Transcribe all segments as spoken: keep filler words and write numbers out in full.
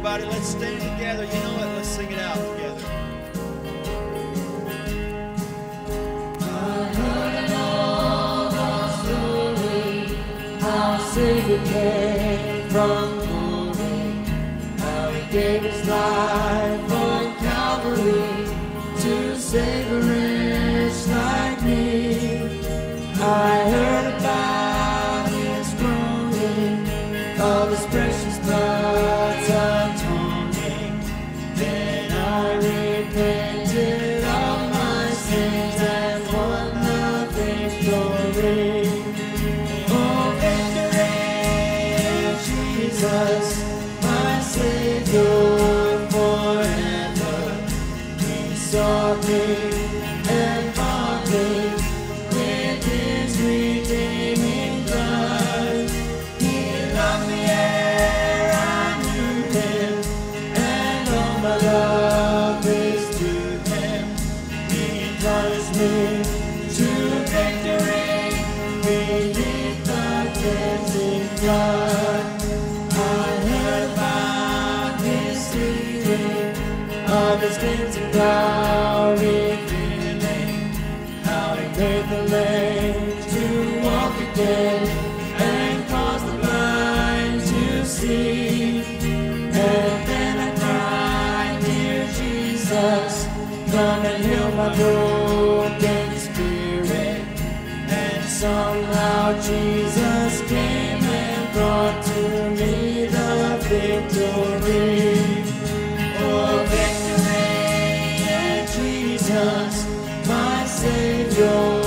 everybody. Let's stand together. You know what? Let's sing it out together. I heard an old story, how Savior came from glory, how He gave His life on Calvary to save a wretch like me. I heard about His groaning, of His precious blood's atoning. Then I repented of my sins and won the victory. Oh, victory in Jesus, my Savior forever. He sought me and bought me with His redeeming blood. He loved me ere I knew Him, and all my love is to Him. He plunged me to victory beneath the cleansing flood. I heard about His healing, of His cleansing power revealing, how He made the lame to walk again and caused the blind to see. And then I cried, dear Jesus, come and heal my broken spirit. And somehow Jesus came and brought to me the victory. Oh, victory in Jesus, my Savior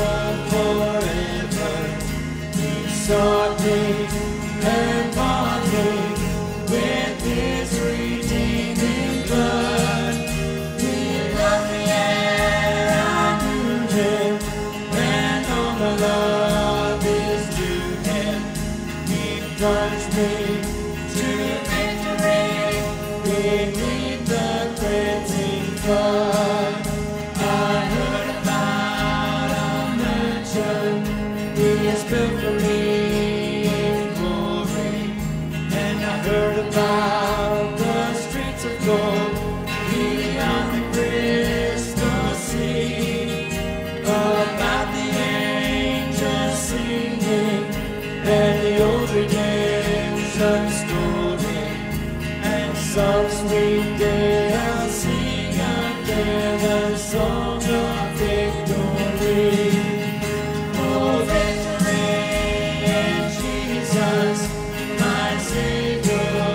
forever. He sought me and bought me with His redeeming blood. He loved me ere I knew Him, and all my love is to Him. He plunged me to victory beneath the cleansing flood. I heard about a mansion He has built for me in glory, and I heard about the streets of gold beyond the crystal sea, about the angels singing and the old redemption story. And some sweet day I'll sing again the song of victory. Oh, victory in Jesus, my Savior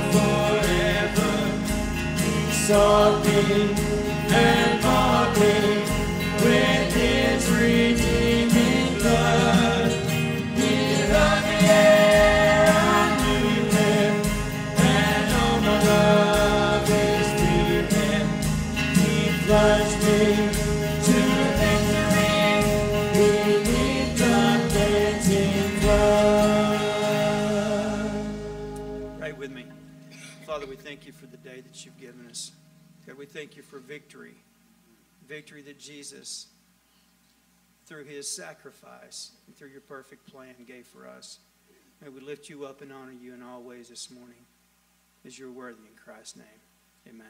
forever. He sought me and bought me with His redeeming blood. He loved me ere I knew Him, and all my love is to Him. He plunged me to victory beneath the cleansing flood. Pray with me. Father, we thank You for the day that You've given us. God, we thank You for victory. Victory that Jesus, through His sacrifice and through Your perfect plan, gave for us. May we lift You up and honor You in all ways this morning, as You're worthy in Christ's name. Amen.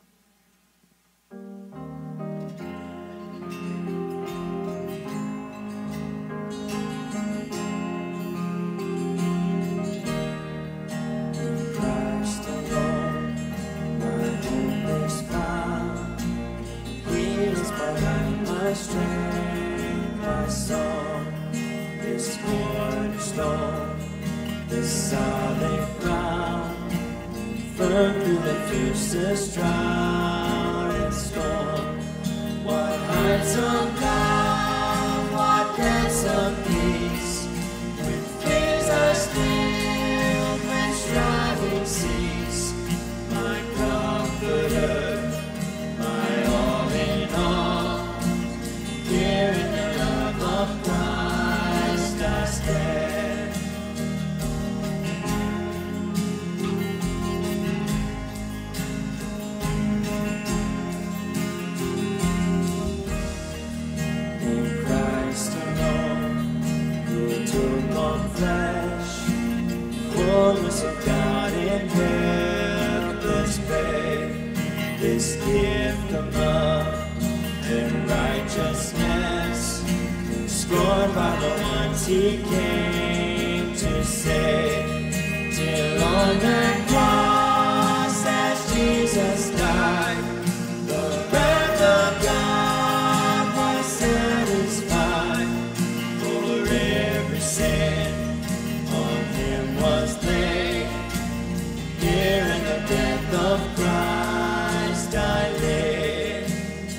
Christ alone, my hope is found. He is my life, my strength, my song. This cornerstone, this solid ground, firm through the fiercest drought and storm. What heights of love, what depths of peace, when fears are stilled, when striving cease. My comforter, my all in all, here in the love of Christ I stand. this gift of love and righteousness, scorned by the ones he came to save, till on that cross as Jesus died, the wrath of God was satisfied. For every sin on him was laid, here in the death of Christ I live.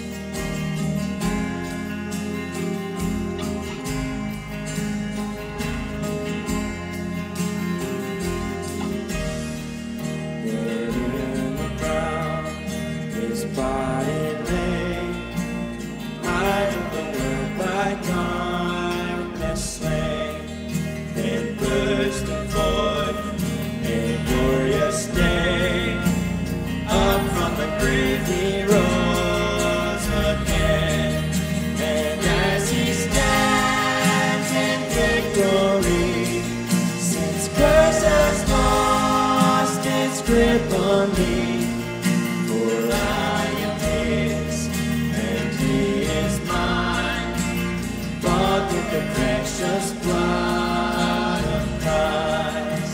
There in the ground his body lay, light of the world by darkness slain, then bursting forth a glorious day, up from the grave he rose again, and as he stands in victory, since curse has lost its grip on me, for I am his and he is mine, bought with the precious blood of Christ.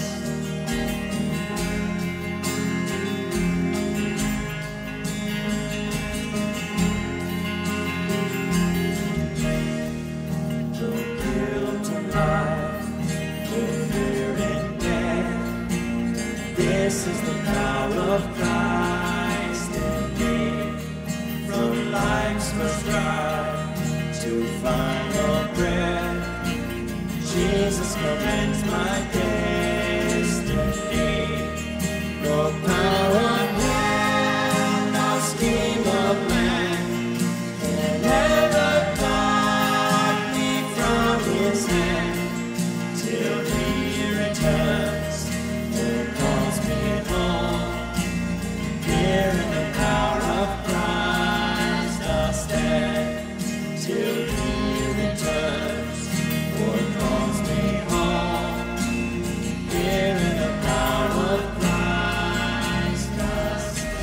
Though guilt and life, though fear and death, this is the power of Christ in me. From life's first drive to final breath, Jesus commands my destiny. No power of hell, no scheme of man can ever pluck me from his hand, till he returns and calls me home. Here in the power of Christ I'll stand, till he returns or calls me home. Here in the power of Christ I'll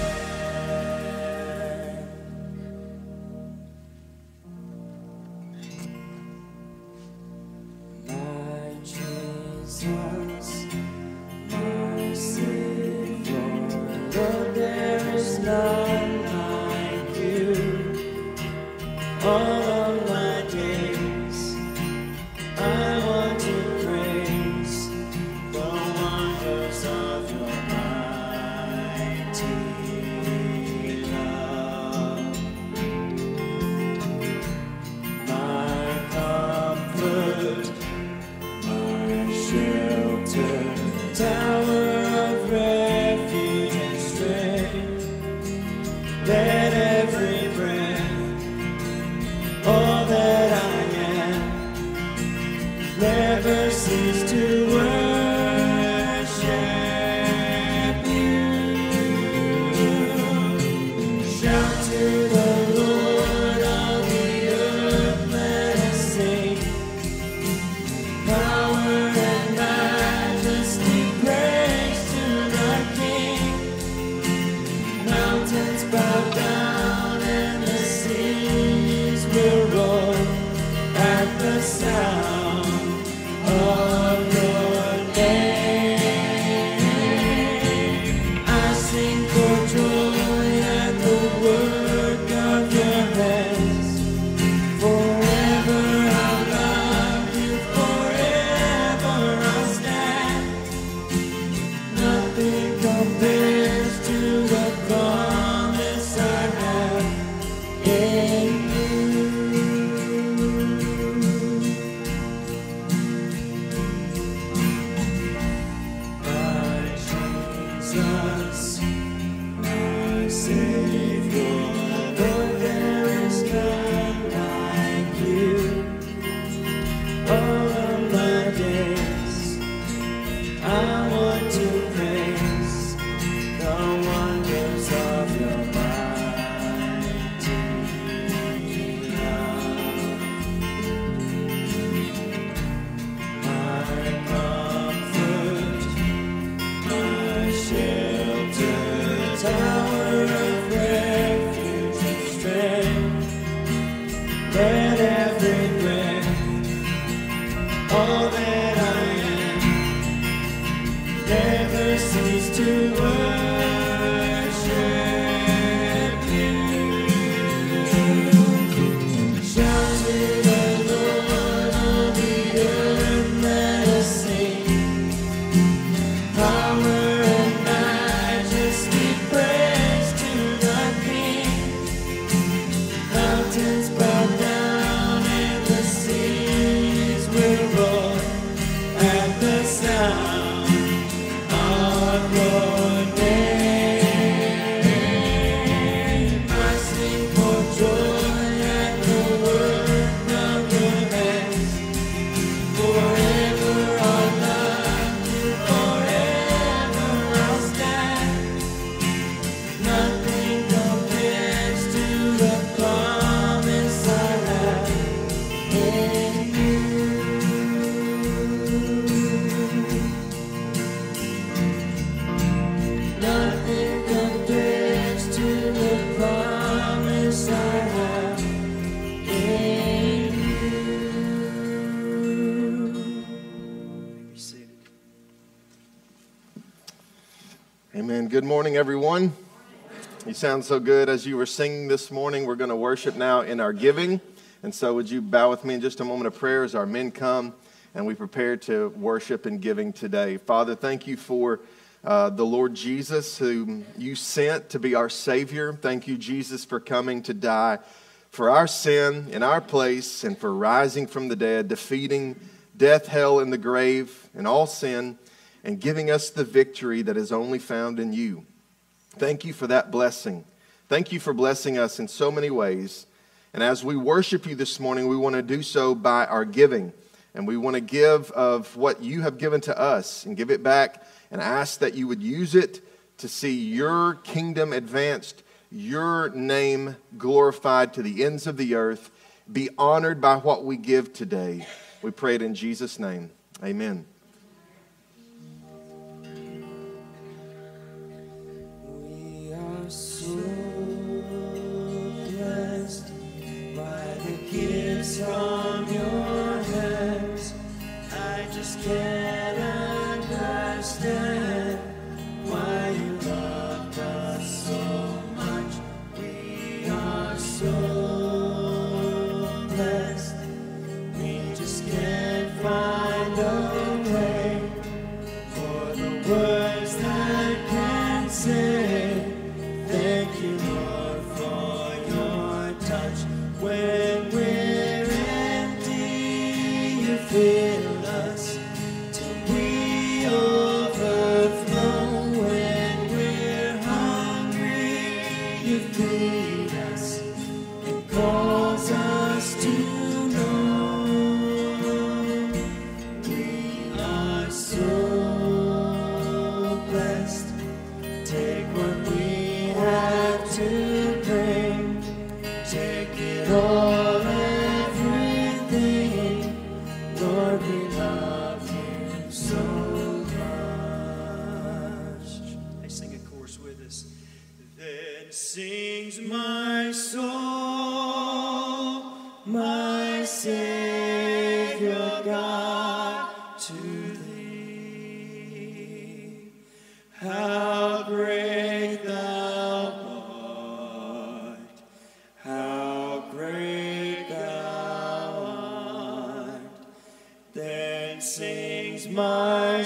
stand. My Jesus, my Savior, Lord, there is none like you. All of my days I want to praise the wonders of your mighty love. My comfort, my shelter, tower of refuge and strength, let every breath, all that I am, never cease to worship you. Shout to the Lord, all the earth, let us sing. Power and majesty, praise to the King. Mountains bow down and the seas will roar at the sound of your name. I sing for joy at the work of your hands. Forever I'll love you, forever I'll stand. Nothing compares to the promise I have in you. Good morning, everyone. You sound so good as you were singing this morning. We're going to worship now in our giving. And so would you bow with me in just a moment of prayer as our men come and we prepare to worship and giving today. Father, thank you for uh, the Lord Jesus, whom you sent to be our Savior. Thank you, Jesus, for coming to die for our sin in our place and for rising from the dead, defeating death, hell, and the grave and all sin, and giving us the victory that is only found in you. Thank you for that blessing. Thank you for blessing us in so many ways. And as we worship you this morning, we want to do so by our giving. And we want to give of what you have given to us and give it back and ask that you would use it to see your kingdom advanced, your name glorified to the ends of the earth. Be honored by what we give today. We pray it in Jesus' name. Amen. So blessed by the gifts from your hands, I just can't understand why you loved us so much. We are so blessed, we just can't find a way for the words that can say. Thank you, Lord, for your touch. When we're empty, you fill us till we overflow. When we're hungry, you feed us and cause us to know we are so blessed. Take what we have to bring, take it all, everything. Lord, we love you so much. They sing a chorus with us. Then sings my soul, my Savior God, to thee. How great thou art, how great thou art. Then sings my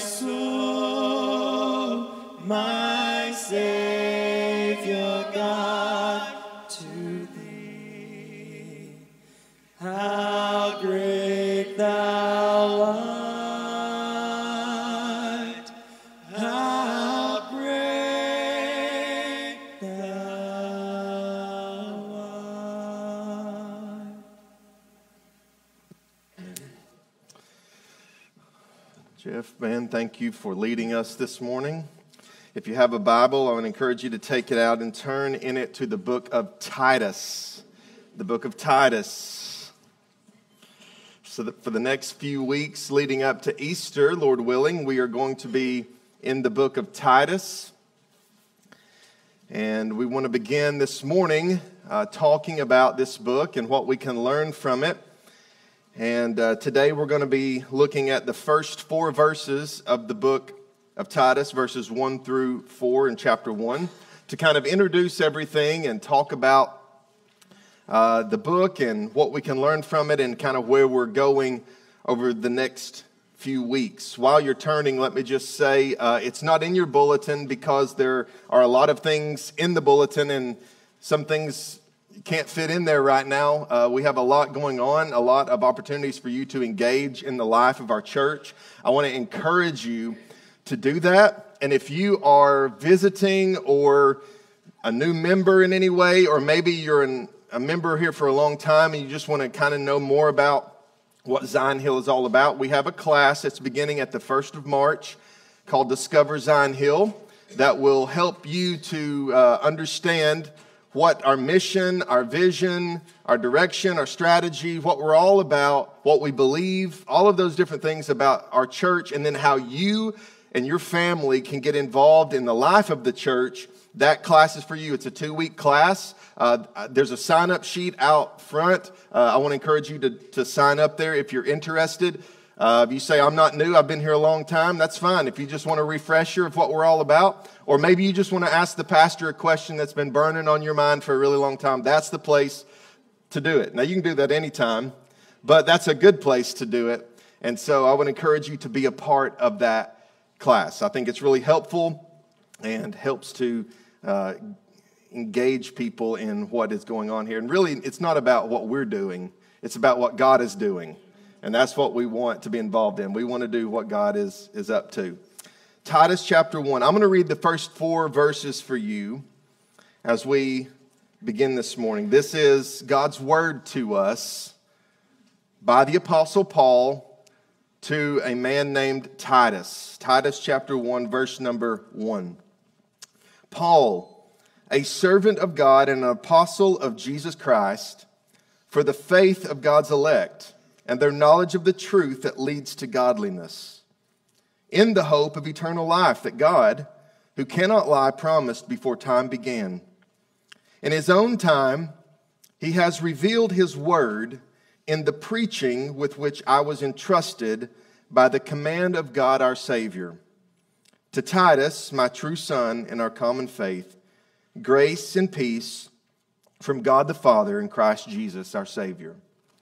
soul, my Savior God, to thee. How great thou art, how great thou art. Jeff, man, thank you for leading us this morning. If you have a Bible, I would encourage you to take it out and turn in it to the book of Titus. The book of Titus. So that for the next few weeks leading up to Easter, Lord willing, we are going to be in the book of Titus. And we want to begin this morning uh, talking about this book and what we can learn from it. And uh, today we're going to be looking at the first four verses of the book of Titus, verses one through four in chapter one, to kind of introduce everything and talk about uh, the book and what we can learn from it and kind of where we're going over the next few weeks. While you're turning, let me just say uh, it's not in your bulletin because there are a lot of things in the bulletin and some things can't fit in there right now. Uh, we have a lot going on, a lot of opportunities for you to engage in the life of our church. I want to encourage you to do that. And if you are visiting or a new member in any way, or maybe you're an, a member here for a long time and you just want to kind of know more about what Zion Hill is all about, we have a class that's beginning at the first of March called Discover Zion Hill that will help you to uh, understand what our mission, our vision, our direction, our strategy, what we're all about, what we believe, all of those different things about our church, and then how you and your family can get involved in the life of the church. That class is for you. It's a two-week class. Uh, there's a sign-up sheet out front. Uh, I want to encourage you to, to sign up there if you're interested. Uh, if you say, I'm not new, I've been here a long time, that's fine. If you just want a refresher of what we're all about, or maybe you just want to ask the pastor a question that's been burning on your mind for a really long time, that's the place to do it. Now, you can do that anytime, but that's a good place to do it. And so I would encourage you to be a part of that class. I think it's really helpful and helps to uh, engage people in what is going on here. And really, it's not about what we're doing. It's about what God is doing. And that's what we want to be involved in. We want to do what God is, is up to. Titus chapter one. I'm going to read the first four verses for you as we begin this morning. This is God's word to us by the Apostle Paul to a man named Titus. Titus chapter one, verse number one. Paul, a servant of God and an apostle of Jesus Christ, for the faith of God's elect and their knowledge of the truth that leads to godliness, in the hope of eternal life that God, who cannot lie, promised before time began. In his own time, he has revealed his word in the preaching with which I was entrusted by the command of God our Savior. To Titus, my true son in our common faith, grace and peace from God the Father and Christ Jesus our Savior.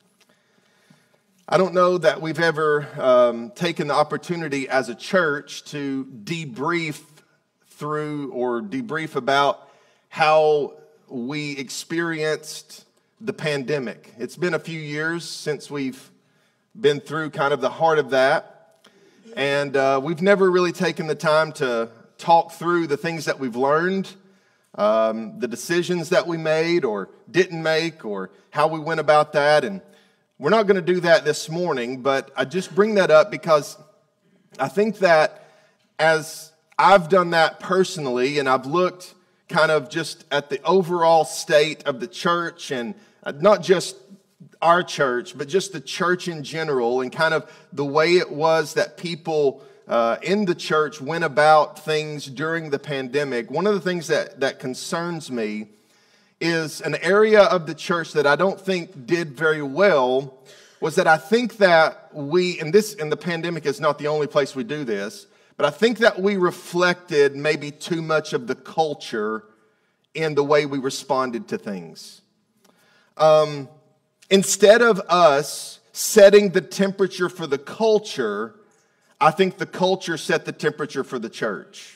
I don't know that we've ever um, taken the opportunity as a church to debrief through or debrief about how we experienced the pandemic. It's been a few years since we've been through kind of the heart of that, and uh, we've never really taken the time to talk through the things that we've learned, um, the decisions that we made or didn't make, or how we went about that. And we're not going to do that this morning, but I just bring that up because I think that as I've done that personally, and I've looked kind of just at the overall state of the church, and not just our church, but just the church in general, and kind of the way it was that people uh, in the church went about things during the pandemic. One of the things that, that concerns me is an area of the church that I don't think did very well, was that I think that we, and this, and the pandemic is not the only place we do this, but I think that we reflected maybe too much of the culture in the way we responded to things. Um, instead of us setting the temperature for the culture, I think the culture set the temperature for the church.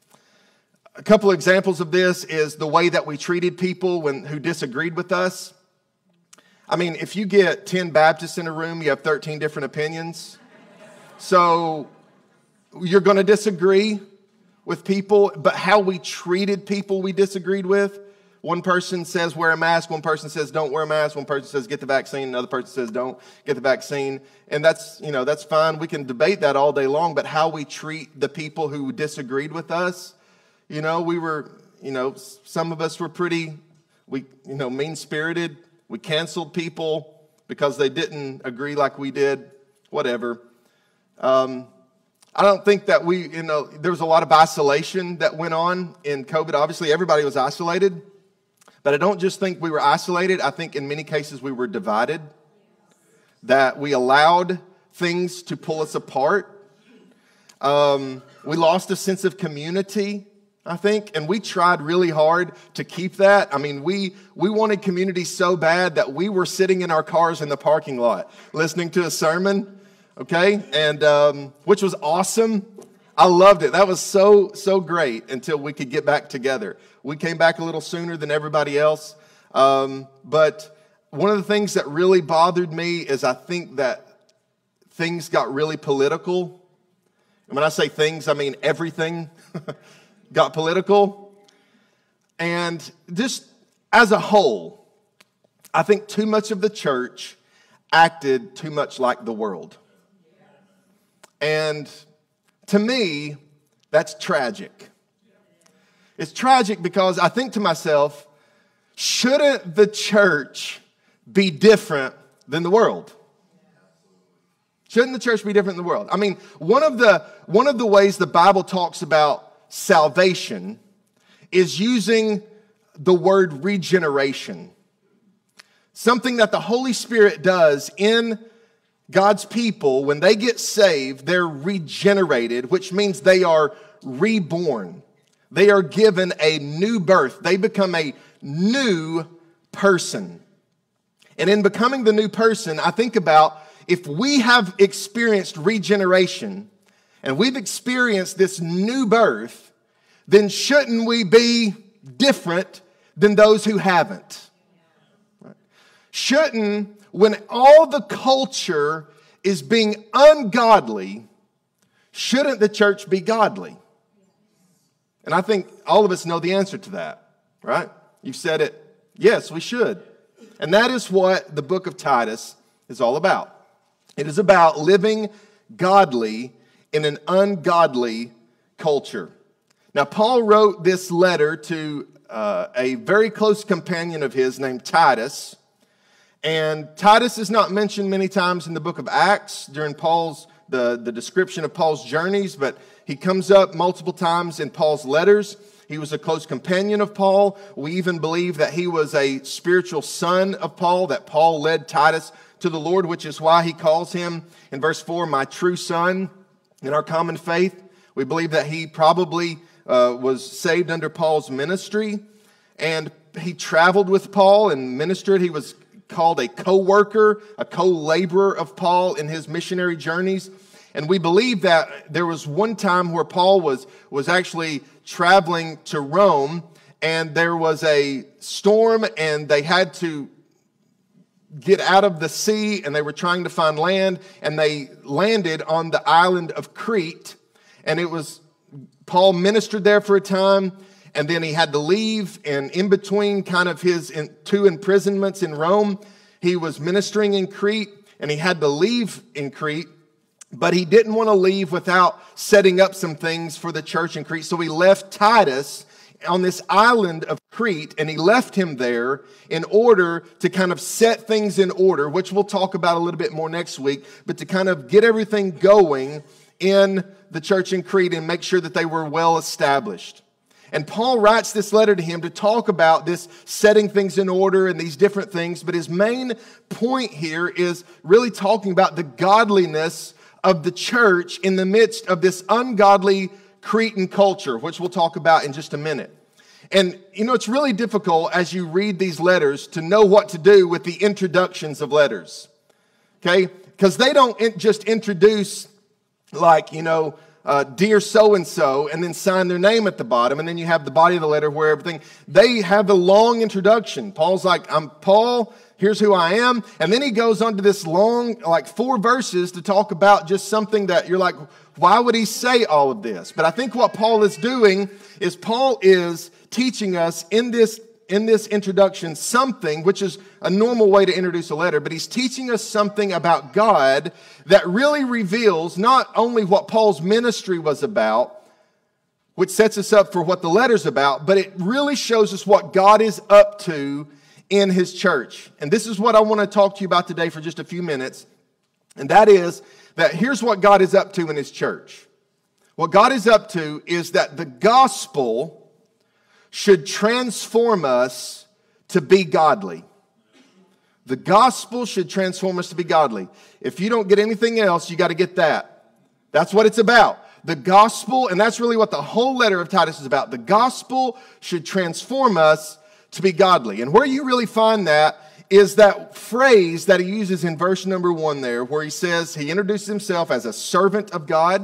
A couple of examples of this is the way that we treated people when who disagreed with us. I mean, if you get ten Baptists in a room, you have thirteen different opinions. So you're going to disagree with people, but how we treated people we disagreed with. One person says wear a mask, one person says don't wear a mask, one person says get the vaccine, another person says don't get the vaccine. And that's, you know, that's fine. We can debate that all day long, but how we treat the people who disagreed with us, you know, we were, you know, some of us were pretty, we, you know, mean-spirited. We canceled people because they didn't agree like we did, whatever. Um, I don't think that we, you know, there was a lot of isolation that went on in COVID. Obviously, everybody was isolated. But I don't just think we were isolated. I think in many cases we were divided. That we allowed things to pull us apart. Um, we lost a sense of community, I think. And we tried really hard to keep that. I mean, we, we wanted community so bad that we were sitting in our cars in the parking lot listening to a sermon. Okay, and um, which was awesome. I loved it. That was so, so great until we could get back together. We came back a little sooner than everybody else. Um, but one of the things that really bothered me is I think that things got really political. And when I say things, I mean everything got political. And just as a whole, I think too much of the church acted too much like the world. And to me, that's tragic. It's tragic because I think to myself, shouldn't the church be different than the world? Shouldn't the church be different than the world? I mean, one of the, one of the ways the Bible talks about salvation is using the word regeneration. Something that the Holy Spirit does in God's people, when they get saved, they're regenerated, which means they are reborn. They are given a new birth. They become a new person. And in becoming the new person, I think about if we have experienced regeneration and we've experienced this new birth, then shouldn't we be different than those who haven't? Right? Shouldn't, when all the culture is being ungodly, shouldn't the church be godly? And I think all of us know the answer to that, right? You've said it. Yes, we should. And that is what the book of Titus is all about. It is about living godly in an ungodly culture. Now, Paul wrote this letter to uh, a very close companion of his named Titus. And Titus is not mentioned many times in the book of Acts during Paul's the, the description of Paul's journeys, but he comes up multiple times in Paul's letters. He was a close companion of Paul. We even believe that he was a spiritual son of Paul, that Paul led Titus to the Lord, which is why he calls him in verse four, my true son in our common faith. We believe that he probably uh, was saved under Paul's ministry, and he traveled with Paul and ministered. He was called a co-worker, a co-laborer of Paul in his missionary journeys. And we believe that there was one time where Paul was, was actually traveling to Rome, and there was a storm, and they had to get out of the sea, and they were trying to find land, and they landed on the island of Crete. And it was, Paul ministered there for a time, and then he had to leave, and in between kind of his in, two imprisonments in Rome, he was ministering in Crete, and he had to leave in Crete, but he didn't want to leave without setting up some things for the church in Crete. So he left Titus on this island of Crete, and he left him there in order to kind of set things in order, which we'll talk about a little bit more next week, but to kind of get everything going in the church in Crete and make sure that they were well established. And Paul writes this letter to him to talk about this setting things in order and these different things. But his main point here is really talking about the godliness of the church in the midst of this ungodly Cretan culture, which we'll talk about in just a minute. And, you know, it's really difficult as you read these letters to know what to do with the introductions of letters. Okay? Because they don't just introduce like, you know, Uh, dear so-and-so, and then sign their name at the bottom, and then you have the body of the letter where everything, they have a long introduction. Paul's like, I'm Paul, here's who I am, and then he goes on to this long, like four verses to talk about just something that you're like, why would he say all of this? But I think what Paul is doing is Paul is teaching us in this in this introduction something, which is a normal way to introduce a letter, but he's teaching us something about God that really reveals not only what Paul's ministry was about, which sets us up for what the letter's about, but it really shows us what God is up to in his church. And this is what I want to talk to you about today for just a few minutes, and that is that here's what God is up to in his church. What God is up to is that the gospel should transform us to be godly. The gospel should transform us to be godly. If you don't get anything else, you got to get that. That's what it's about. The gospel, and that's really what the whole letter of Titus is about. The gospel should transform us to be godly. And where you really find that is that phrase that he uses in verse number one there, where he says he introduces himself as a servant of God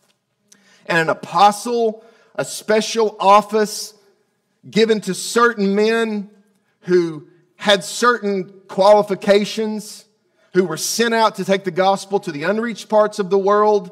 and an apostle, a special office given to certain men who had certain qualifications, who were sent out to take the gospel to the unreached parts of the world.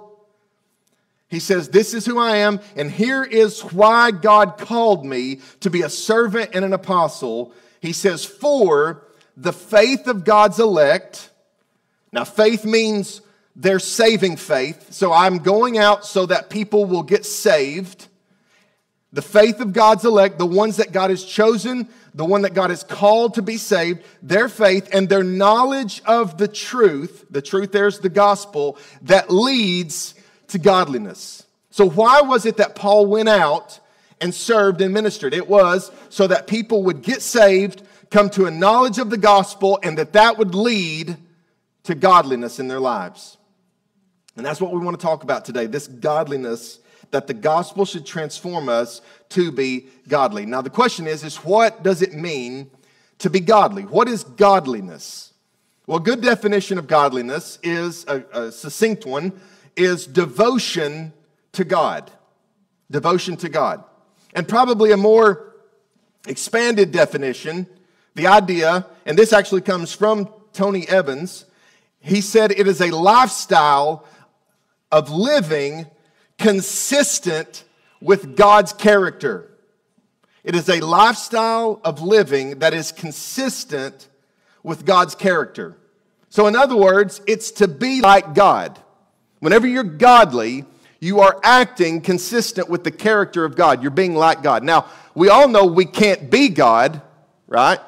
He says, this is who I am, and here is why God called me to be a servant and an apostle. He says, for the faith of God's elect. Now, faith means their saving faith. So I'm going out so that people will get saved. The faith of God's elect, the ones that God has chosen, the one that God has called to be saved, their faith and their knowledge of the truth, the truth there's the gospel, that leads to godliness. So why was it that Paul went out and served and ministered? It was so that people would get saved, come to a knowledge of the gospel, and that that would lead to godliness in their lives. And that's what we want to talk about today, this godliness, that the gospel should transform us to be godly. Now the question is, is what does it mean to be godly? What is godliness? Well, a good definition of godliness is, a, a succinct one, is devotion to God. Devotion to God. And probably a more expanded definition, the idea, and this actually comes from Tony Evans, he said it is a lifestyle of living consistent with God's character. It is a lifestyle of living that is consistent with God's character. So in other words, it's to be like God. Whenever you're godly, you are acting consistent with the character of God. You're being like God. Now, we all know we can't be God, right?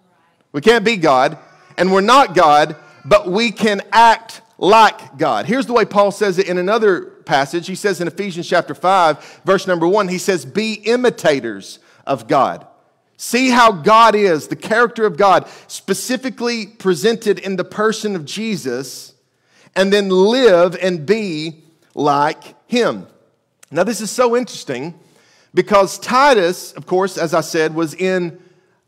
We can't be God, and we're not God, but we can act like God. Here's the way Paul says it in another passage. He says in Ephesians chapter five, verse number one, he says, be imitators of God. See how God is, the character of God, specifically presented in the person of Jesus, and then live and be like Him. Now this is so interesting because Titus, of course, as I said, was in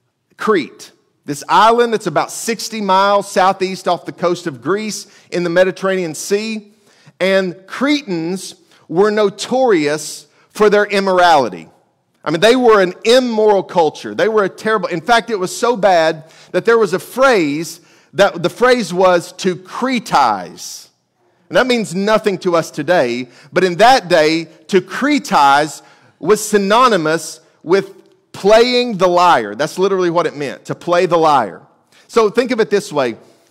Crete. This island that's about sixty miles southeast off the coast of Greece in the Mediterranean Sea. And Cretans were notorious for their immorality. I mean, they were an immoral culture. They were a terrible, in fact, it was so bad that there was a phrase, that the phrase was to Cretize. And that means nothing to us today, but in that day, to Cretize was synonymous with playing the lyre. That's literally what it meant, to play the lyre. So think of it this way.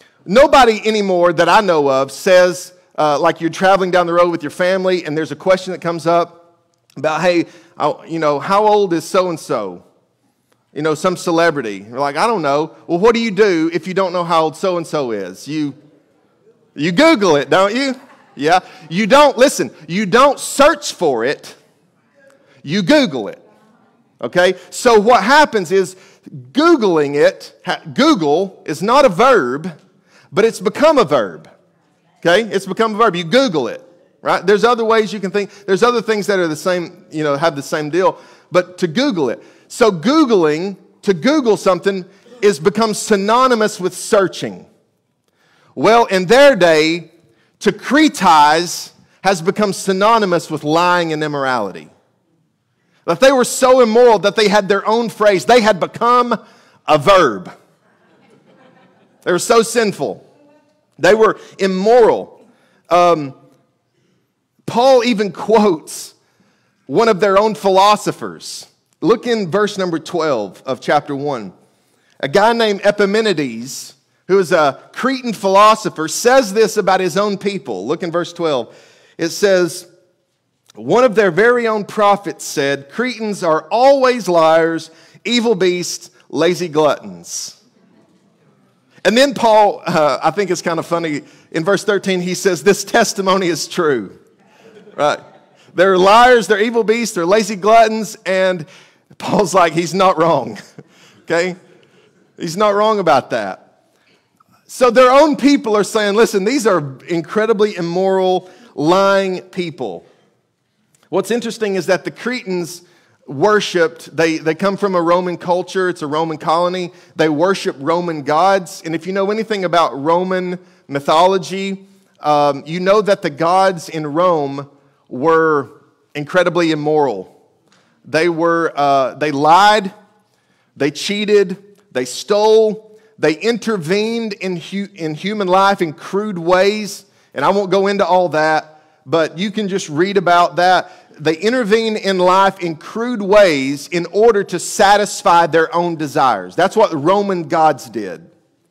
Nobody anymore that I know of says, uh, like you're traveling down the road with your family and there's a question that comes up about, hey, I, you know, how old is so-and-so? You know, some celebrity. You're like, I don't know. Well, what do you do if you don't know how old so-and-so is? You, you Google it, don't you? Yeah. You don't, listen, you don't search for it. You Google it. Okay? So what happens is Googling it, Google is not a verb, but it's become a verb. Okay? It's become a verb. You Google it. Right? There's other ways you can think. There's other things that are the same, you know, have the same deal. But to Google it. So Googling, to Google something, is become synonymous with searching. Well, in their day, to Cretize has become synonymous with lying and immorality. That they were so immoral that they had their own phrase. They had become a verb. They were so sinful. They were immoral. Um, Paul even quotes one of their own philosophers. Look in verse number twelve of chapter one. A guy named Epimenides, who is a Cretan philosopher, says this about his own people. Look in verse twelve. It says, one of their very own prophets said, Cretans are always liars, evil beasts, lazy gluttons. And then Paul, uh, I think it's kind of funny, in verse thirteen, he says, this testimony is true. Right? They're liars, they're evil beasts, they're lazy gluttons, and Paul's like, he's not wrong. Okay? He's not wrong about that. So their own people are saying, listen, these are incredibly immoral, lying people. What's interesting is that the Cretans worshipped, they, they come from a Roman culture, it's a Roman colony, they worship Roman gods, and if you know anything about Roman mythology, um, you know that the gods in Rome were incredibly immoral. They were, uh, they lied, they cheated, they stole, they intervened in, hu- in human life in crude ways, and I won't go into all that, but you can just read about that. They intervene in life in crude ways in order to satisfy their own desires. That's what the Roman gods did.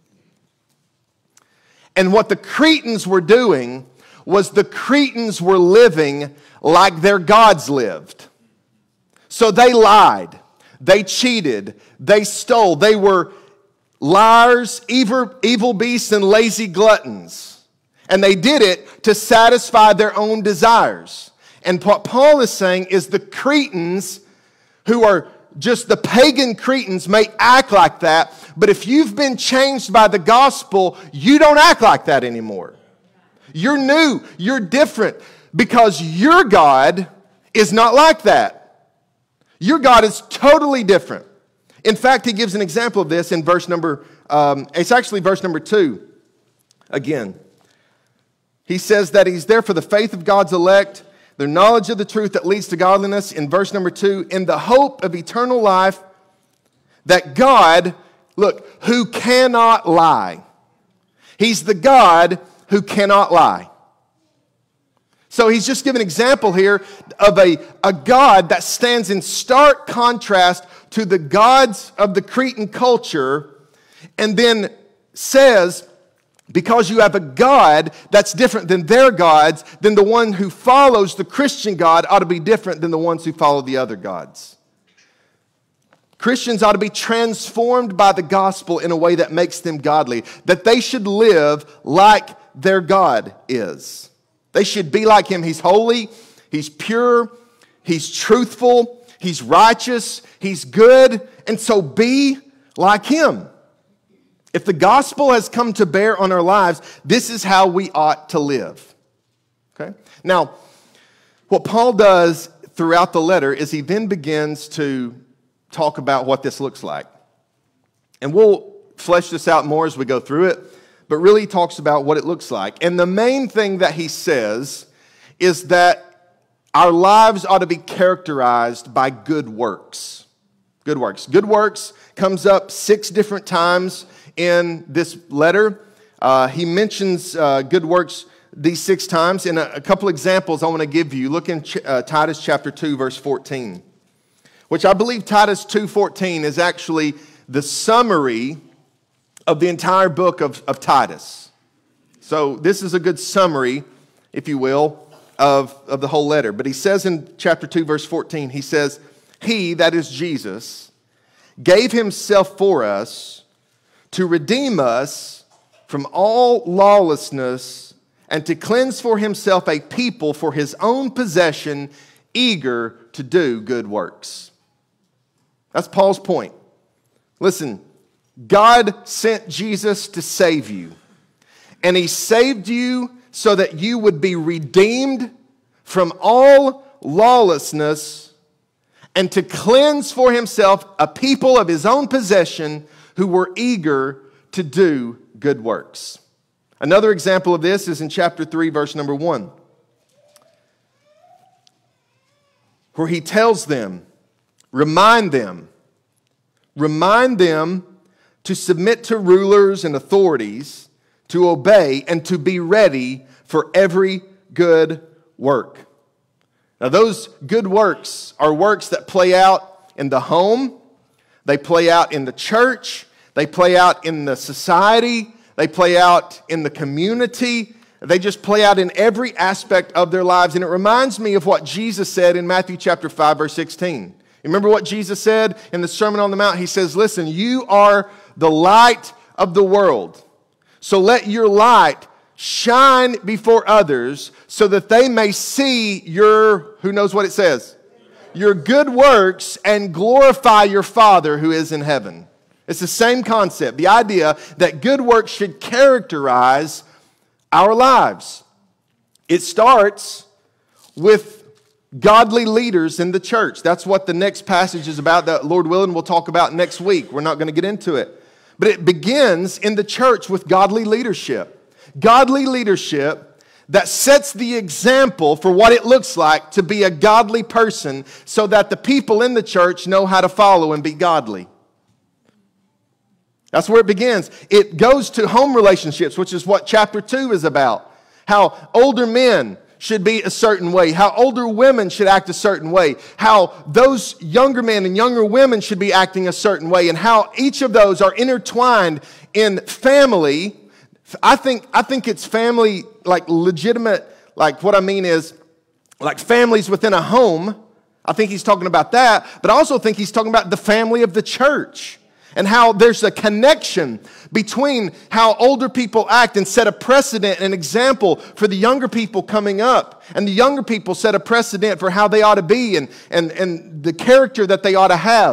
And what the Cretans were doing was the Cretans were living like their gods lived. So they lied, they cheated, they stole, they were liars, evil, evil beasts, and lazy gluttons. And they did it to satisfy their own desires. And what Paul is saying is the Cretans, who are just the pagan Cretans, may act like that, But if you've been changed by the gospel, you don't act like that anymore. You're new. You're different. Because your God is not like that. Your God is totally different. In fact, he gives an example of this in verse number, um, it's actually verse number two. Again, he says that he's there for the faith of God's elect, their knowledge of the truth that leads to godliness. In verse number two, in the hope of eternal life, that God, look, who cannot lie. He's the God who cannot lie. So he's just given an example here of a, a God that stands in stark contrast to the gods of the Cretan culture, and then says, because you have a God that's different than their gods, then the one who follows the Christian God ought to be different than the ones who follow the other gods. Christians ought to be transformed by the gospel in a way that makes them godly, that they should live like their God is. They should be like him. He's holy, he's pure, he's truthful, he's righteous, he's good, and so be like him. If the gospel has come to bear on our lives, this is how we ought to live. Okay? Now, what Paul does throughout the letter is he then begins to talk about what this looks like. And we'll flesh this out more as we go through it, but really he talks about what it looks like. And the main thing that he says is that our lives ought to be characterized by good works. Good works. Good works comes up six different times in this letter. Uh, he mentions uh, good works these six times. And a, a couple examples I want to give you. Look in Ch- uh, Titus chapter two, verse fourteen. Which I believe Titus two fourteen is actually the summary of the entire book of, of Titus. So this is a good summary, if you will, of, of the whole letter. But he says in chapter two, verse fourteen, he says, he, that is Jesus, gave himself for us to redeem us from all lawlessness and to cleanse for himself a people for his own possession, eager to do good works. That's Paul's point. Listen, God sent Jesus to save you. And he saved you so that you would be redeemed from all lawlessness and to cleanse for himself a people of his own possession who were eager to do good works. Another example of this is in chapter three, verse number one, where he tells them, remind them, remind them to submit to rulers and authorities, to obey, and to be ready for every good work. Now, those good works are works that play out in the home, they play out in the church, they play out in the society, they play out in the community. They just play out in every aspect of their lives. And it reminds me of what Jesus said in Matthew chapter five, verse sixteen. Remember what Jesus said in the Sermon on the Mount? He says, listen, you are the light of the world. So let your light shine before others so that they may see your, who knows what it says? Your good works and glorify your Father who is in heaven. It's the same concept. The idea that good works should characterize our lives. It starts with godly leaders in the church. That's what the next passage is about that, Lord willing, we'll talk about next week. We're not going to get into it. But it begins in the church with godly leadership. Godly leadership that sets the example for what it looks like to be a godly person so that the people in the church know how to follow and be godly. That's where it begins. It goes to home relationships, which is what chapter two is about. How older men should be a certain way. How older women should act a certain way. How those younger men and younger women should be acting a certain way. And how each of those are intertwined in family. I think, I think it's family, like legitimate, like what I mean is like families within a home. I think he's talking about that. But I also think he's talking about the family of the church. And how there's a connection between how older people act and set a precedent and example for the younger people coming up. And the younger people set a precedent for how they ought to be and, and, and the character that they ought to have.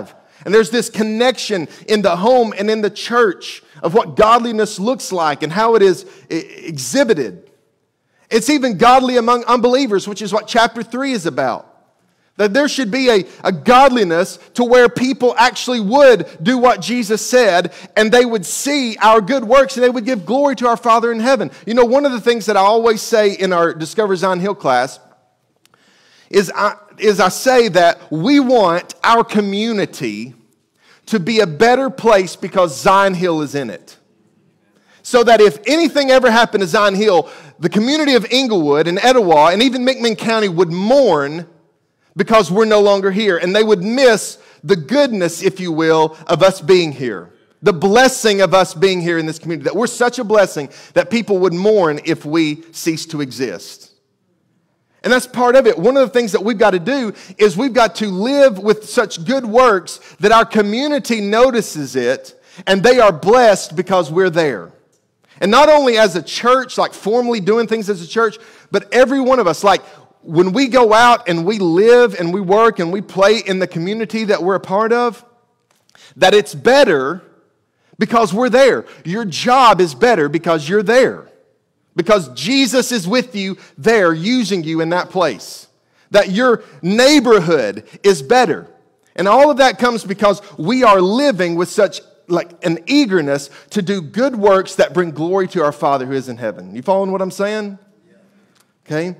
And there's this connection in the home and in the church of what godliness looks like and how it is exhibited. It's even godly among unbelievers, which is what chapter three is about. That there should be a, a godliness to where people actually would do what Jesus said, and they would see our good works and they would give glory to our Father in heaven. You know, one of the things that I always say in our Discover Zion Hill class is I, is I say that we want our community to be a better place because Zion Hill is in it. So that if anything ever happened to Zion Hill, the community of Inglewood and Etowah and even McMinn County would mourn because we're no longer here. And they would miss the goodness, if you will, of us being here. The blessing of us being here in this community. That we're such a blessing that people would mourn if we cease to exist. And that's part of it. One of the things that we've got to do is we've got to live with such good works that our community notices it and they are blessed because we're there. And not only as a church, like formally doing things as a church, but every one of us, like when we go out and we live and we work and we play in the community that we're a part of, that it's better because we're there. Your job is better because you're there. Because Jesus is with you there, using you in that place. That your neighborhood is better. And all of that comes because we are living with such like an eagerness to do good works that bring glory to our Father who is in heaven. You following what I'm saying? Okay?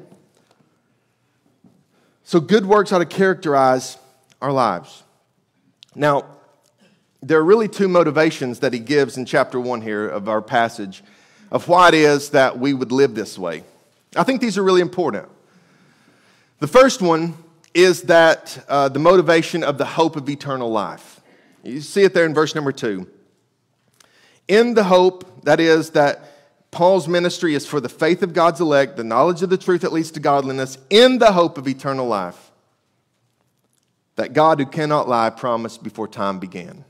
So good works ought to characterize our lives. Now, there are really two motivations that he gives in chapter one here of our passage of why it is that we would live this way. I think these are really important. The first one is that uh, the motivation of the hope of eternal life. You see it there in verse number two. In the hope, that is, that Paul's ministry is for the faith of God's elect, the knowledge of the truth that leads to godliness, in the hope of eternal life, that God who cannot lie promised before time began.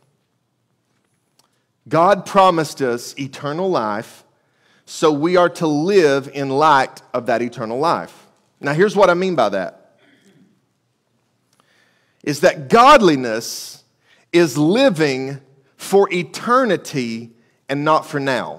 God promised us eternal life, so we are to live in light of that eternal life. Now, here's what I mean by that. Is that godliness is living for eternity and not for now.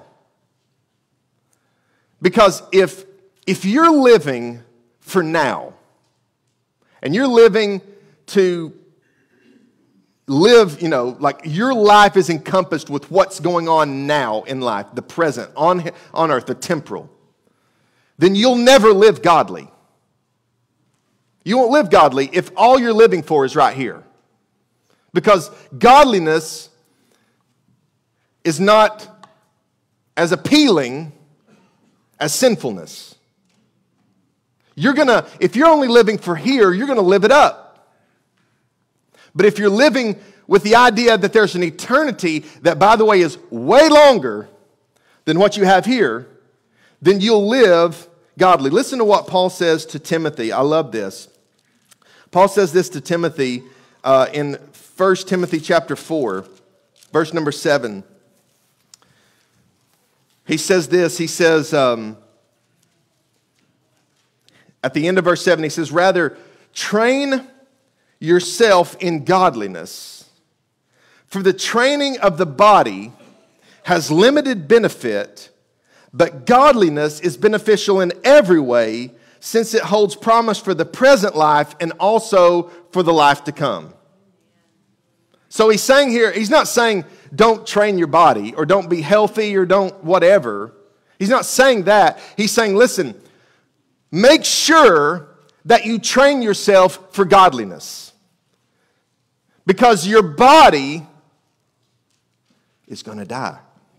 Because if, if you're living for now, and you're living to live, you know, like your life is encompassed with what's going on now in life, the present, on, on earth, the temporal, then you'll never live godly. You won't live godly if all you're living for is right here. Because godliness is not as appealing as sinfulness. You're gonna, if you're only living for here, you're gonna live it up. But if you're living with the idea that there's an eternity that, by the way, is way longer than what you have here, then you'll live godly. Listen to what Paul says to Timothy. I love this. Paul says this to Timothy uh, in First Timothy chapter four, verse number seven. He says this. He says, um, at the end of verse seven, he says, rather, train yourself in godliness. For the training of the body has limited benefit, but godliness is beneficial in every way, since it holds promise for the present life and also for the life to come. So he's saying here, he's not saying don't train your body or don't be healthy or don't whatever. He's not saying that. He's saying, listen, make sure that you train yourself for godliness. Because your body is going to die.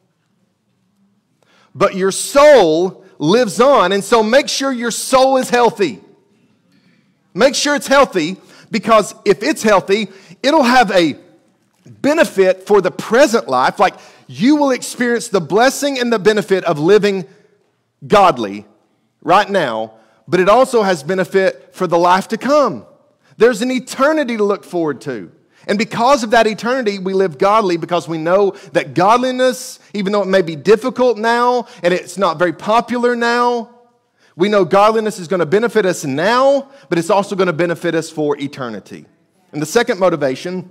But your soul lives on, and so make sure your soul is healthy. Make sure it's healthy, because if it's healthy, it'll have a benefit for the present life. Like, you will experience the blessing and the benefit of living godly right now, but it also has benefit for the life to come. There's an eternity to look forward to. And because of that eternity, we live godly because we know that godliness, even though it may be difficult now and it's not very popular now, we know godliness is going to benefit us now, but it's also going to benefit us for eternity. And the second motivation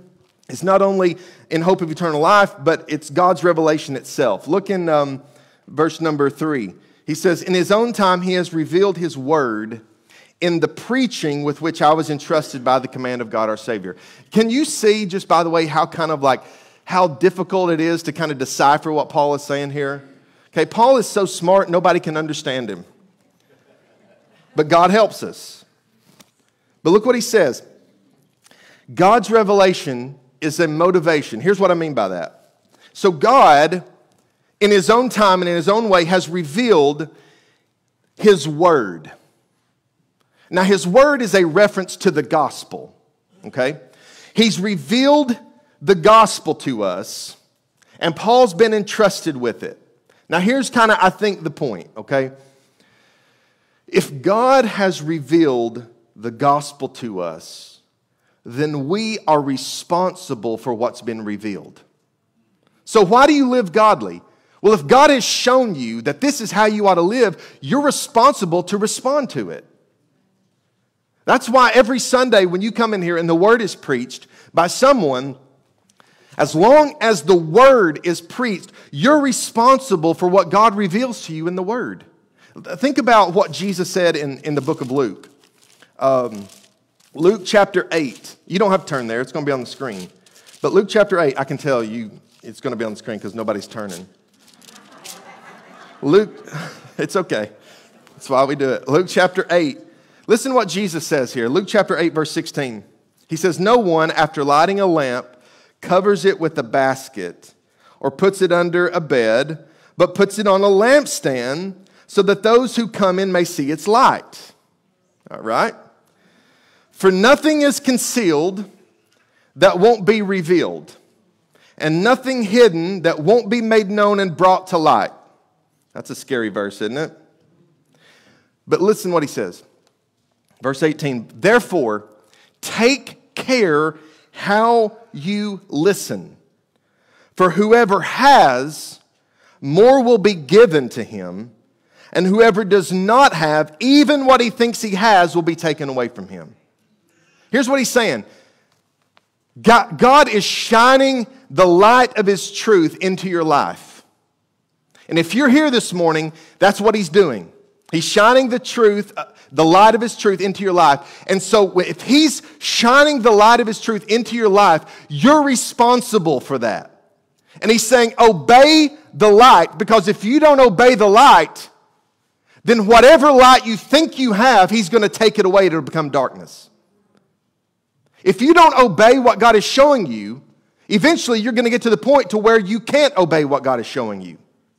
It's not only in hope of eternal life, but it's God's revelation itself. Look in um, verse number three. He says, in his own time he has revealed his word in the preaching with which I was entrusted by the command of God our Savior. Can you see, just by the way, how kind of like, how difficult it is to kind of decipher what Paul is saying here? Okay, Paul is so smart, nobody can understand him. But God helps us. But look what he says. God's revelation is a motivation. Here's what I mean by that. So God, in his own time and in his own way, has revealed his word. Now, his word is a reference to the gospel, okay? He's revealed the gospel to us, and Paul's been entrusted with it. Now, here's kind of, I think, the point, okay? If God has revealed the gospel to us, then we are responsible for what's been revealed. So why do you live godly? Well, if God has shown you that this is how you ought to live, you're responsible to respond to it. That's why every Sunday when you come in here and the word is preached by someone, as long as the word is preached, you're responsible for what God reveals to you in the word. Think about what Jesus said in, in the book of Luke. Um, Luke chapter eight. You don't have to turn there. It's going to be on the screen. But Luke chapter eight, I can tell you it's going to be on the screen because nobody's turning. Luke, it's okay. That's why we do it. Luke chapter eight. Listen to what Jesus says here. Luke chapter eight, verse sixteen. He says, no one, after lighting a lamp, covers it with a basket or puts it under a bed, but puts it on a lampstand so that those who come in may see its light. All right? For nothing is concealed that won't be revealed, and nothing hidden that won't be made known and brought to light. That's a scary verse, isn't it? But listen to what he says. Verse eighteen, therefore, take care how you listen. For whoever has, more will be given to him, and whoever does not have, even what he thinks he has will be taken away from him. Here's what he's saying. God, God is shining the light of his truth into your life. And if you're here this morning, that's what he's doing. He's shining the truth, the light of his truth into your life. And so if he's shining the light of his truth into your life, you're responsible for that. And he's saying, obey the light, because if you don't obey the light, then whatever light you think you have, he's going to take it away to become darkness. If you don't obey what God is showing you, eventually you're going to get to the point to where you can't obey what God is showing you.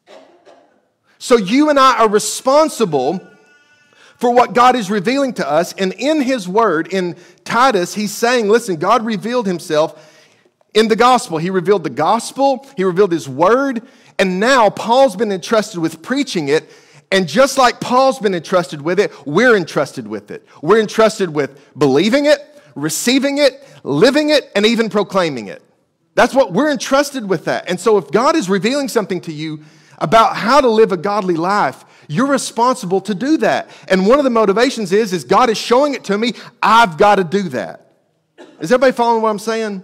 So you and I are responsible for what God is revealing to us. And in his word, in Titus, he's saying, listen, God revealed himself in the gospel. He revealed the gospel. He revealed his word. And now Paul's been entrusted with preaching it. And just like Paul's been entrusted with it, we're entrusted with it. We're entrusted with believing it, receiving it, living it, and even proclaiming it. That's what we're entrusted with that. And so if God is revealing something to you about how to live a godly life, you're responsible to do that. And one of the motivations is, is God is showing it to me, I've got to do that. Is everybody following what I'm saying?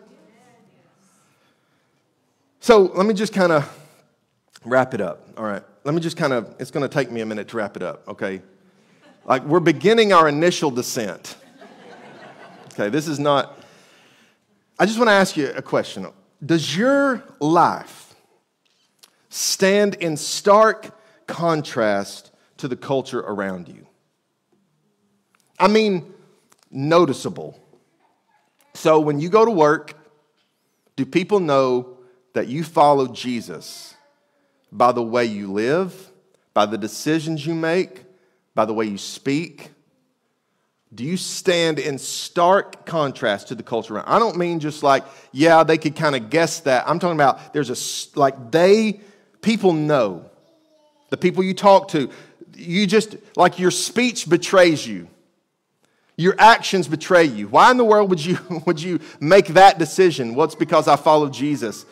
So let me just kind of wrap it up. All right. Let me just kind of, it's going to take me a minute to wrap it up, okay? Like we're beginning our initial descent. Okay, this is not, I just want to ask you a question. Does your life stand in stark contrast to the culture around you? I mean, noticeable. So when you go to work, do people know that you follow Jesus by the way you live, by the decisions you make, by the way you speak? Do you stand in stark contrast to the culture around? I don't mean just like, yeah, they could kind of guess that. I'm talking about there's a, like they, people know. The people you talk to, you just, like your speech betrays you. Your actions betray you. Why in the world would you, would you make that decision? Well, it's because I follow Jesus.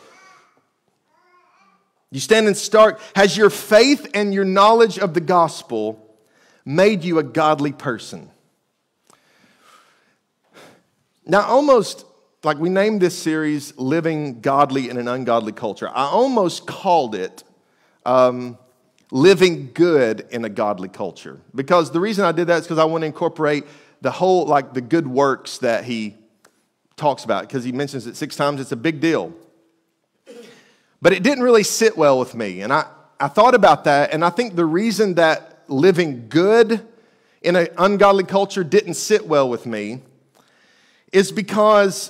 You stand in stark, has your faith and your knowledge of the gospel made you a godly person? Now, almost like we named this series Living Godly in an Ungodly Culture. I almost called it um, Living Good in a Godly Culture. Because the reason I did that is because I want to incorporate the whole, like the good works that he talks about. Because he mentions it six times. It's a big deal. But it didn't really sit well with me. And I, I thought about that. And I think the reason that living good in an ungodly culture didn't sit well with me is because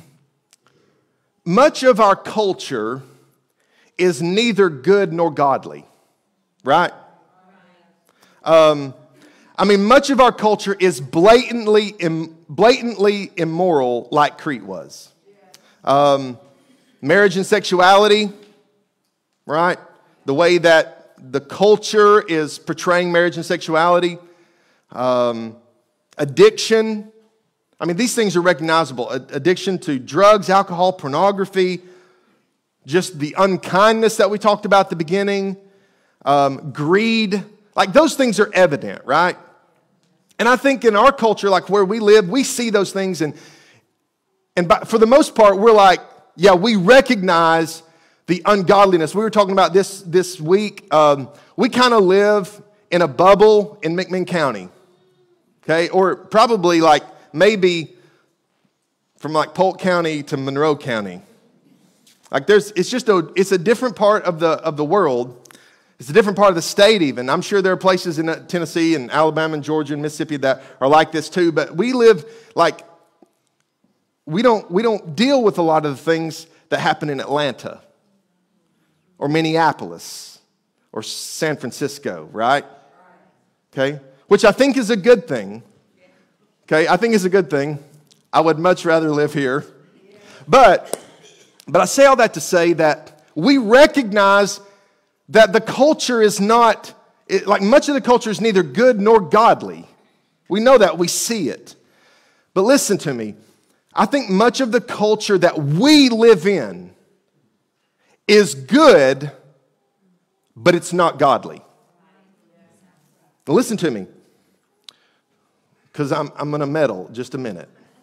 much of our culture is neither good nor godly, right? Um, I mean, much of our culture is blatantly, blatantly immoral, like Crete was. Um, marriage and sexuality, right? The way that the culture is portraying marriage and sexuality, um, addiction. I mean, these things are recognizable. Addiction to drugs, alcohol, pornography, just the unkindness that we talked about at the beginning, um, greed. Like, those things are evident, right? And I think in our culture, like where we live, we see those things. And, and by, for the most part, we're like, yeah, we recognize the ungodliness. We were talking about this this week. Um, we kind of live in a bubble in McMinn County, okay? Or probably like, maybe from like Polk County to Monroe County. Like there's, it's just a, it's a different part of the of the world. It's a different part of the state even. I'm sure there are places in Tennessee and Alabama and Georgia and Mississippi that are like this too. But we live like, we don't, we don't deal with a lot of the things that happen in Atlanta or Minneapolis or San Francisco, right? Okay, which I think is a good thing. Okay, I think it's a good thing. I would much rather live here. But, but I say all that to say that we recognize that the culture is not, it, like much of the culture is neither good nor godly. We know that, we see it. But listen to me. I think much of the culture that we live in is good, but it's not godly. Now listen to me. Because I'm, I'm going to meddle just a minute.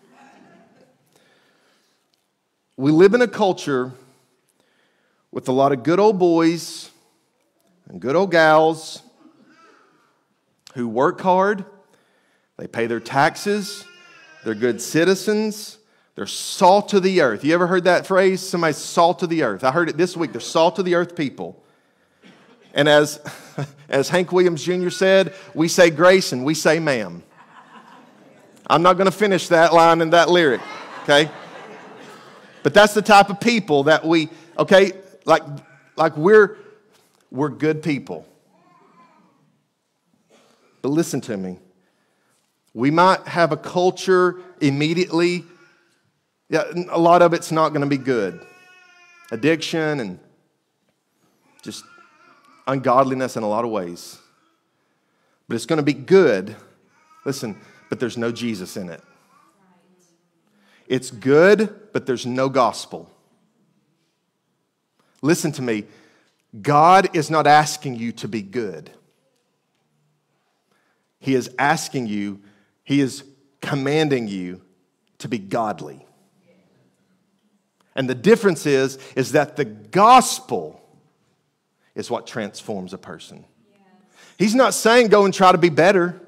We live in a culture with a lot of good old boys and good old gals who work hard, they pay their taxes, they're good citizens, they're salt of the earth. You ever heard that phrase? Somebody's salt of the earth. I heard it this week. They're salt of the earth people. And as, as Hank Williams Junior said, we say grace and we say ma'am. I'm not going to finish that line in that lyric, okay? But that's the type of people that we, okay, like, like we're, we're good people. But listen to me. We might have a culture immediately, yeah, a lot of it's not going to be good. Addiction and just ungodliness in a lot of ways. But it's going to be good. Listen, but there's no Jesus in it. It's good, but there's no gospel. Listen to me. God is not asking you to be good. He is asking you, He is commanding you to be godly. And the difference is, is that the gospel is what transforms a person. He's not saying go and try to be better.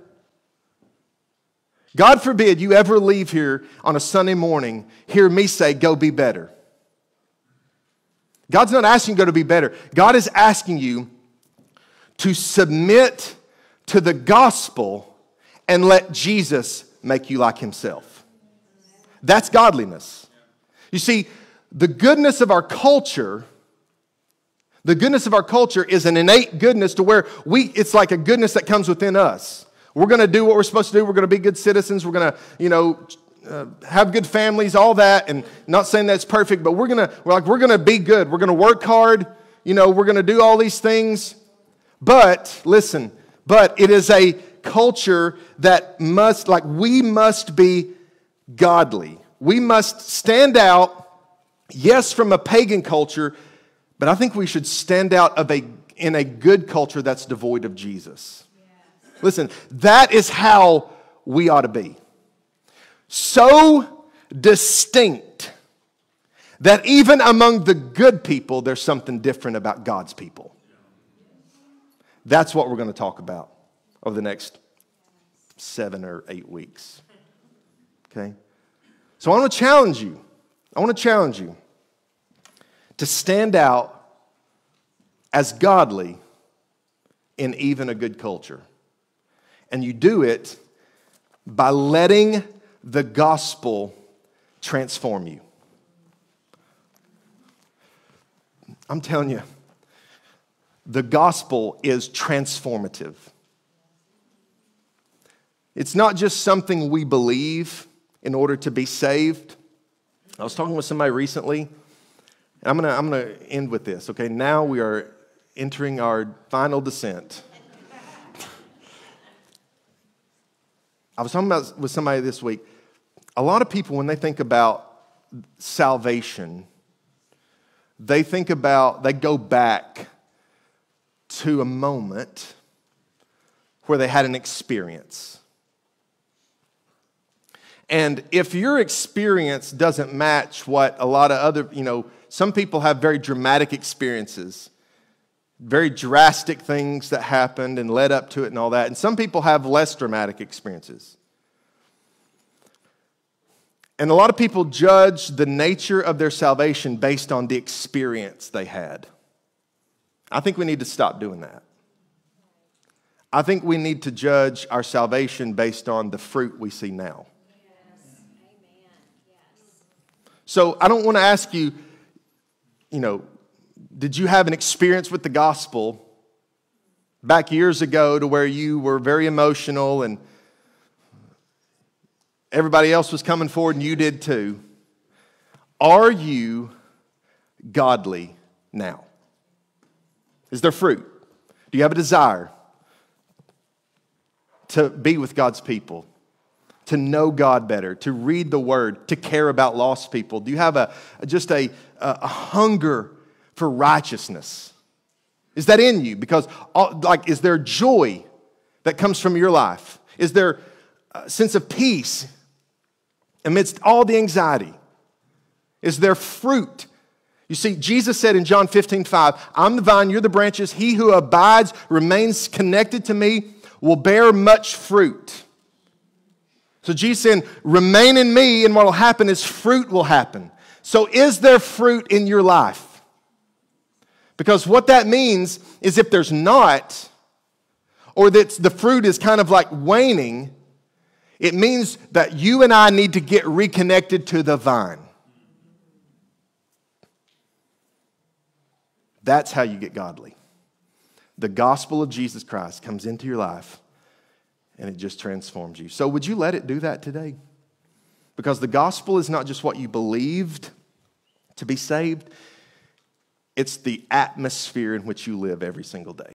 God forbid you ever leave here on a Sunday morning, hear me say, go be better. God's not asking you to be better. God is asking you to submit to the gospel and let Jesus make you like himself. That's godliness. You see, the goodness of our culture, the goodness of our culture is an innate goodness to where we, it's like a goodness that comes within us. We're going to do what we're supposed to do. We're going to be good citizens. We're going to, you know, uh, have good families, all that. And not saying that's perfect, but we're going to, we're like, we're going to be good. We're going to work hard. You know, we're going to do all these things. But, listen, but it is a culture that must, like, we must be godly. We must stand out, yes, from a pagan culture, but I think we should stand out of a in a good culture that's devoid of Jesus. Listen, that is how we ought to be. So distinct. That even among the good people, there's something different about God's people. That's what we're going to talk about over the next seven or eight weeks. Okay? So I want to challenge you. I want to challenge you to stand out as godly in even a good culture. And you do it by letting the gospel transform you. I'm telling you, the gospel is transformative. It's not just something we believe in order to be saved. I was talking with somebody recently, and I'm gonna, I'm gonna end with this, okay? Now we are entering our final descent. I was talking about with somebody this week. A lot of people, when they think about salvation, they think about, they go back to a moment where they had an experience. And if your experience doesn't match what a lot of other, you know, some people have very dramatic experiences, very drastic things that happened and led up to it and all that. And some people have less dramatic experiences. And a lot of people judge the nature of their salvation based on the experience they had. I think we need to stop doing that. I think we need to judge our salvation based on the fruit we see now. Yes. Amen. Yes. So I don't want to ask you, you know, did you have an experience with the gospel back years ago to where you were very emotional and everybody else was coming forward and you did too? Are you godly now? Is there fruit? Do you have a desire to be with God's people, to know God better, to read the Word, to care about lost people? Do you have a just a, a hunger for righteousness? Is that in you? Because, like, is there joy that comes from your life? Is there a sense of peace amidst all the anxiety? Is there fruit? You see, Jesus said in John fifteen five, I'm the vine, you're the branches. He who abides, remains connected to me, will bear much fruit. So Jesus said, remain in me, and what will happen is fruit will happen. So is there fruit in your life? Because what that means is if there's not, or that the fruit is kind of like waning, it means that you and I need to get reconnected to the vine. That's how you get godly. The gospel of Jesus Christ comes into your life and it just transforms you. So would you let it do that today? Because the gospel is not just what you believed to be saved. It's the atmosphere in which you live every single day.